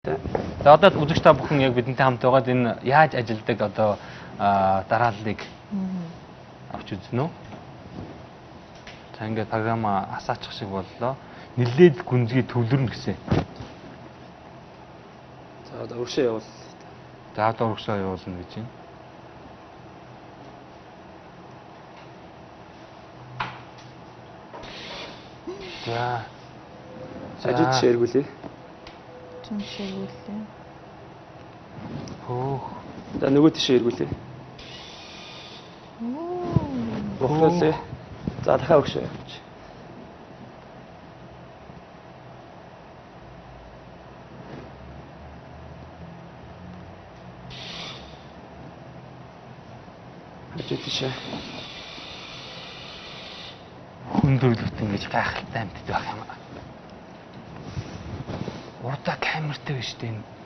хэрэгтэй. За одоо үзэгч та бүхэн яг бидэнтэй хамт байгаад энэ яаж ажилдаг одоо дарааллыг авч үзнэ үү? За ингээд програма асаачих шиг боллоо. Нилээд гүнзгий төвлөрнө гэсэн. За одоо урагшаа явуул. За одоо урагшаа явуулна гэж байна. За. Ажид ширгүүлээ. Чим ширгүүлээ. Хөөх. За нөгөө тийш эргүүлээ. Бохлоо. За дахиад урагшаа явууч. Ажид тийш. Хүндрэлт ингэж гайхалтай амьд байх юм аа. Урдаа камертай биш дээ.